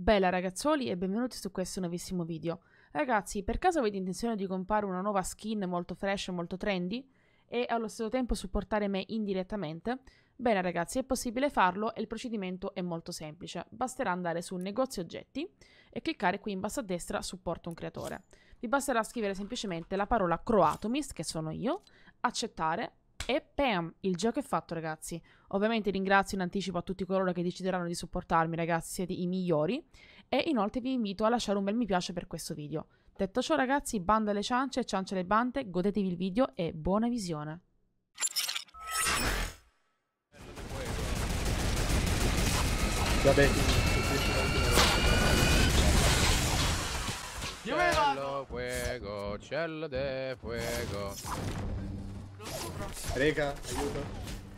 Bella ragazzuoli e benvenuti su questo nuovissimo video. Ragazzi, per caso avete intenzione di comprare una nuova skin molto fresh e molto trendy e allo stesso tempo supportare me indirettamente? Bene ragazzi, è possibile farlo e il procedimento è molto semplice. Basterà andare su negozio oggetti e cliccare qui in basso a destra supporto un creatore. Vi basterà scrivere semplicemente la parola Croatomist, che sono io, accettare e pam, il gioco è fatto ragazzi. Ovviamente ringrazio in anticipo a tutti coloro che decideranno di supportarmi ragazzi, siete i migliori. E inoltre vi invito a lasciare un bel mi piace per questo video. Detto ciò ragazzi, bando alle ciance, ciance alle bande, godetevi il video e buona visione. Vabbè, Cielo, fuego, cielo de fuego. Rega, aiuto.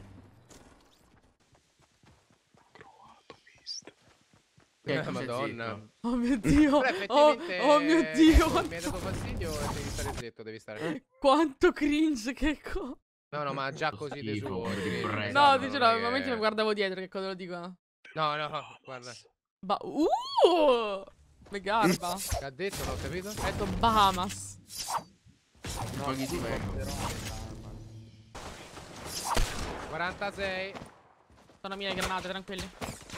Madonna. Oh mio dio, Però effettivamente oh mio dio, mi hai dato fastidio e devi stare zitto, devi stare. quanto cringe, che co... No, ma già così di suo. No, dice no, al momento mi guardavo dietro, che cosa lo dico? No, guarda. Me garba. Che ha detto, non ho capito? Ha detto Bahamas. No, gli dico. 46. Sono mie le granate, tranquilli.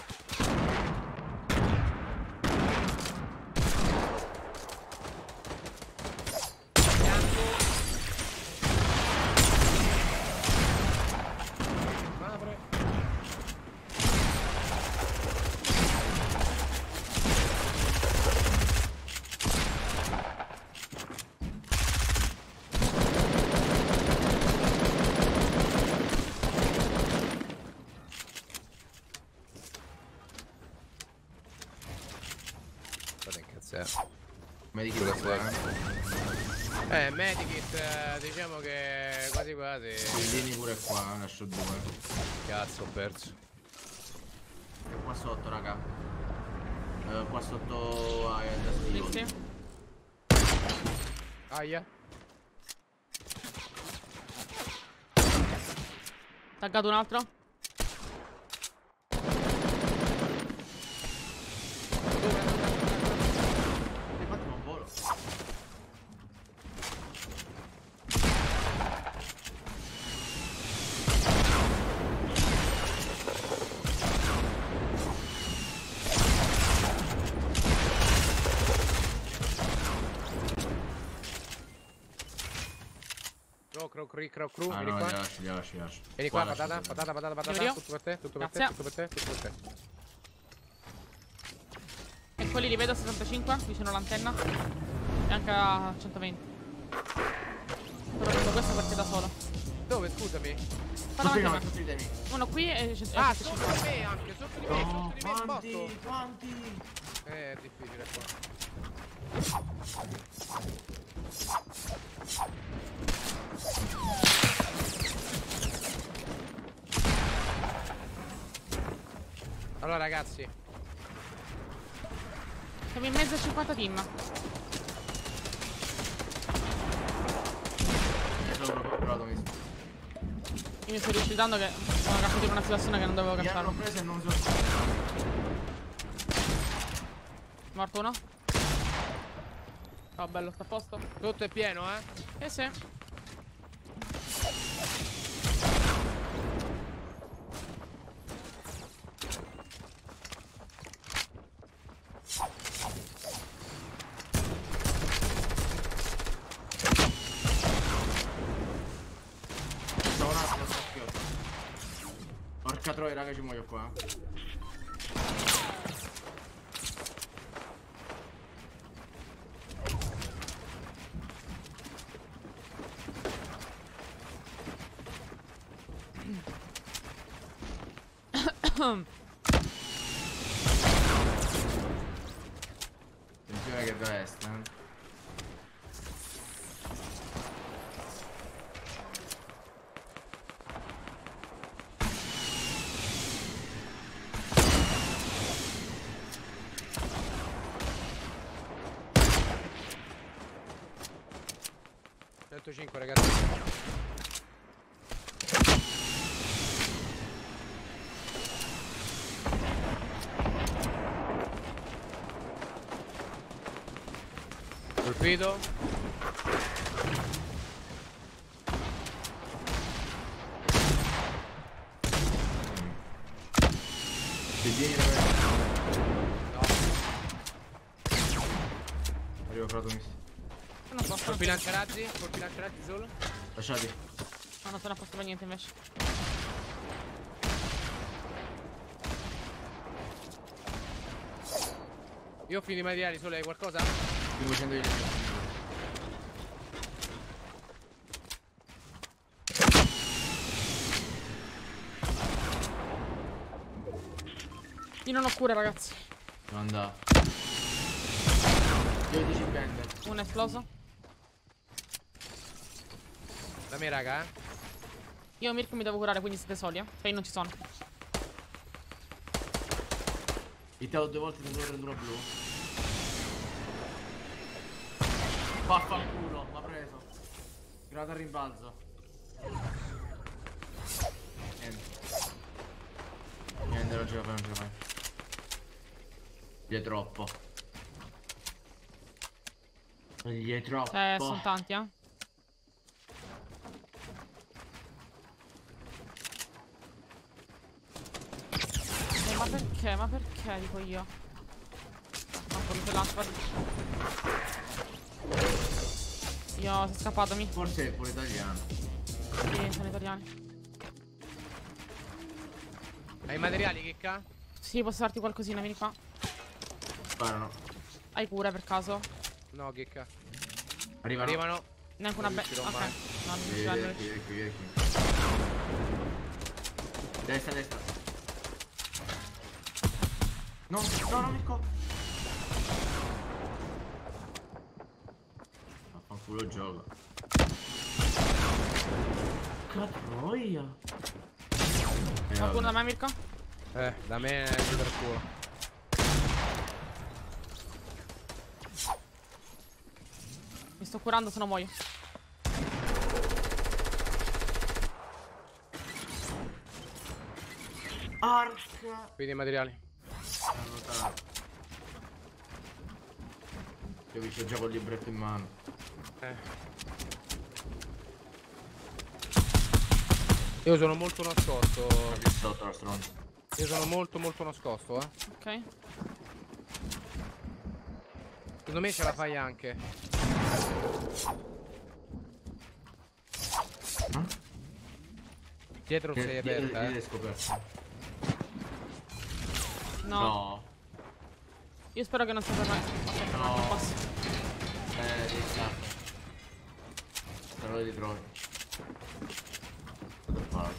Medikit Medikit, diciamo che quasi quasi. Vieni pure qua, lascio due. Cazzo, ho perso. E qua sotto, raga. Qua sotto hai il tastiglio. Sì. Aia. Taggato un altro. Cru, Ah vieni no, qua. li lasci. Vieni qua, patata. Tutto per te, tutto per te. Eccoli, li vedo a 65, vicino all'antenna. E anche a 120. Però prendo questo perché da solo. Dove, scusami? Sta davanti a me. Uno qui e... Ah, sotto di me anche, sotto di me, No, sotto di me, quanti? È difficile qua. Allora ragazzi, siamo in mezzo a 50 team. Io mi sto rifiutando che sono cacciato in una situazione che non dovevo cacciare. L'ho preso e non so. Morto uno. Oh bello, sta a posto. tutto è pieno, Sì. C'ho un altro sacchiotto. Porca troia, raga, ci muoio qua. Attenzione che da est, eh. 105 ragazzi. Colpito. Se vieni ragazzi. No. Arrivo Kratomis. Non posso. Colpi lanciarazzi solo. Lasciati. No, non sono a posto per niente invece. Io ho finito i materiali, solo hai qualcosa? Stiamo facendo i leggi. Io non ho cure, ragazzi. Non andà. Io dici bende. Uno è esploso. Da me raga, Io e Mirko mi devo curare, quindi siete soli, eh? Cioè io non ci sono. Hittavo 2 volte da 31 blu. Vaffanculo, m'ha preso. Grado al rimbalzo. Niente, non ce la fai, non ce la fai. Gli è troppo. Gli è troppo. Sono tanti, eh. Ma perché? Ma perché dico io? No, quello che lancio. Io sono scappatomi. Forse è pure italiano. Sì, sono italiani. hai i materiali chicca? Sì, posso darti qualcosina, vieni qua. Sparano. Hai cure per caso? No chicca. Arrivano. Neanche una Non bella. riuscirò Ok. mai. No, non Vieni ci qui, vanno. vieni qui, vieni qui. Destra, destra. No, no, no, Mirko. Vaffanculo gioco. Catroia. Qualcuno da me, Mirko? Da me è per culo. Mi sto curando, se no muoio. Arca. Vedi i materiali. Io vi c'ho già col libretto in mano. Io sono molto nascosto. Che sotto la stronza. Io sono molto nascosto, Ok. Secondo me ce la fai anche. Dietro sei aperta, È scoperto. No. No. Io spero che non sia per me. Ok, No. non posso. Devi stare. Però li trovi. Cosa fare?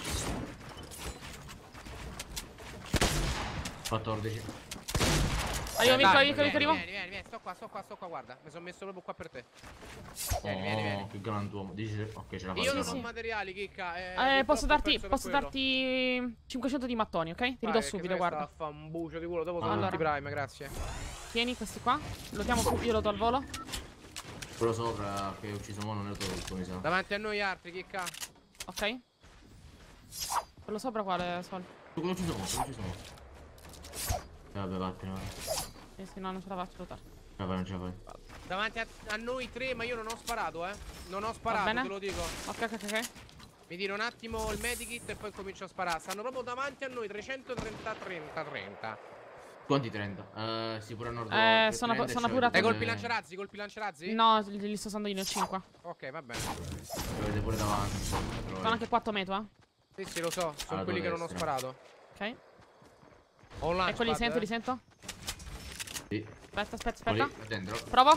14. Aiuto, Mirko, Dai, Mirko, arrivo. Vieni, sto qua, guarda. Mi sono messo proprio qua per te. Vieni. Che galantuomo. Dici, ok, ce la Io non faccio. ho materiali, chicca. Posso darti 500 di mattoni, ok? Ti ridò subito, guarda. Fa un bucio di culo, dopo sono Allora. tutti prime, grazie. Tieni questi qua. Lotiamo subito, io lo do al volo. Quello sopra che ho ucciso mo non è tutto, mi sa. Davanti a noi altri, chicca. Ok. Quello sopra quale, Sol? Tu quello ucciso mo, vabbè, vattene. Sì, no, non ce la faccio lotare. Non ce la fai. Davanti a noi tre, ma io non ho sparato, Non ho sparato, bene. te lo dico. Ok. Mi tiro un attimo il medikit e poi comincio a sparare. Stanno proprio davanti a noi, 330. Quanti 30? Sì, pure a nord. sono 30 pure a Hai te. colpi lanciarazzi? No, li sto usando io, ne ho 5. Ok, va bene. Lo vedete pure davanti. Sono anche 4 metro, Sì, lo so. Sono Ah, quelli che non ho destra. sparato. Ok. Ho un Ecco, li launchpad, sento. Sì. Aspetta. Lì, dentro. Provo.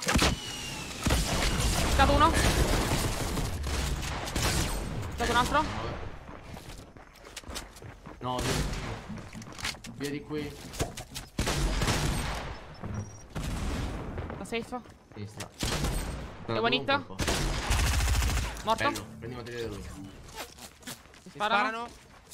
Cato uno. Cato un altro. No, via di qui. La safe. Sinistra. E one hit. Morto. Bello, prendi materiale da lui. Si Si sparano.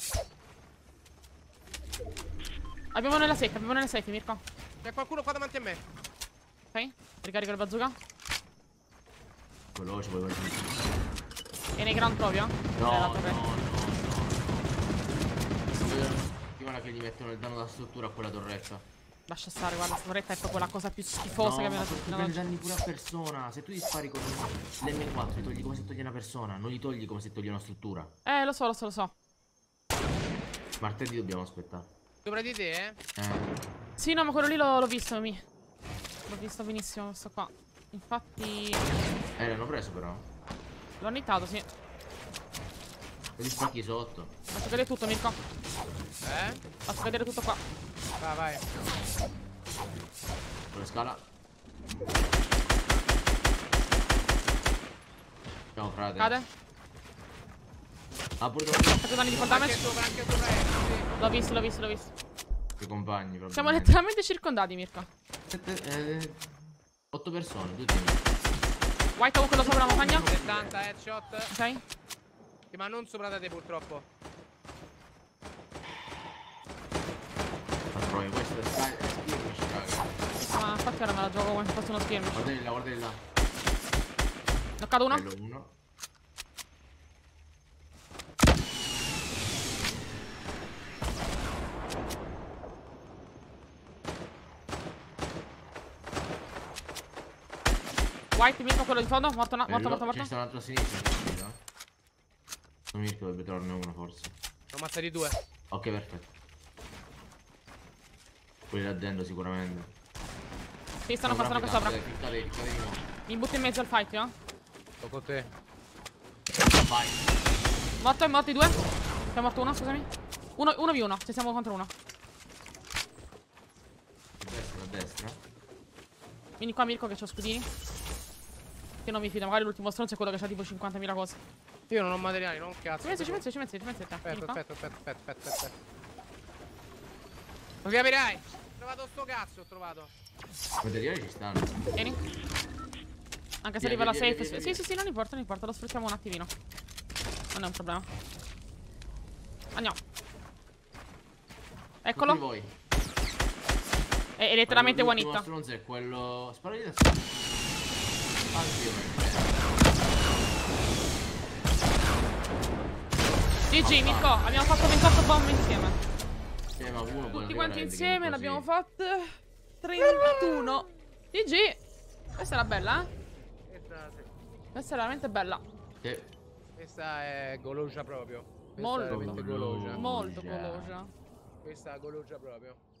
Abbiamo nella safe, Mirko. C'è qualcuno qua davanti a me. Ok. Ricarico il bazooka. Veloce, poi vai. E nei ground proprio? La torre. No. Guarda che gli mettono il danno da struttura a quella torretta. Lascia stare, guarda, sta torretta è proprio la cosa più schifosa che abbiamo tu fatto prendi oggi. danni pure a persona. Se tu gli spari con l'M4 li togli come se togli una persona, non li togli come se togli una struttura. Lo so, lo so, lo so. Martedì dobbiamo aspettare. Sopra di te, eh? Sì, no, ma quello lì l'ho visto, l'ho visto benissimo, questo qua. Infatti... l'hanno preso però. l'ho hittato, sì. E li spacchi sotto. Faccio vedere tutto, Mirko. Faccio vedere tutto qua. Vai, vai. Con le scala. Ciao frate. Cade. Ah pure Faccio danni di fall damage. Anche sopra, sì. L'ho visto, l'ho visto, l'ho visto. i compagni proprio. Siamo letteralmente circondati, Mirko. 8 persone, tutti. White con quello sopra la montagna. 70 headshot. Ok. Sì, ma non sopra da te purtroppo. Ma trovi, questo è skirmish, raga. Ma infatti ora me la gioco come se fosse uno skirmish. Guardali là, guardali là. Knoccato uno. Bello uno. White, Mirko, quello di fondo. Morto, morto, morto, Ce ne morto. sta un altro a sinistra. Non mi ricordo, dovrebbe trovarne uno forse. Sono ammazzati 2. Ok, perfetto. Quelli là dentro sicuramente. Sì, stanno qua sopra. Ficcate di nuovo. Mi butto in mezzo al fight, no? Sto con te. Vai. Morto, morti due. È morto uno, scusami. Uno v uno, ci siamo contro uno. A destra. Vieni qua, Mirko, che c'ho scudini. Che non mi fido, magari l'ultimo stronzo è quello che c'ha tipo 50.000 cose. Io non ho materiali, non cazzo. Ci pensi. Aspetta. Lo capirai. Ho trovato sto cazzo, ho trovato. I materiali ci stanno. Vieni. Anche se Via, arriva la via, safe. via. Sì, non importa, lo sfruttiamo un attimino. Non è un problema. Andiamo. Tutti Eccolo. voi. È letteralmente one L'ultimo hit. stronzo è quello. Sparagli da sopra. GG, Mirko, abbiamo fatto 28 bombe insieme. Ma uno poi Tutti arriva quanti Red, insieme che ne così. abbiamo fatte 31. GG. Questa era bella, eh? Questa, sì. Questa è veramente bella. Sì. Questa è golosa proprio. Questa Molto è veramente golosa. Molto golosa. Questa è golosa proprio.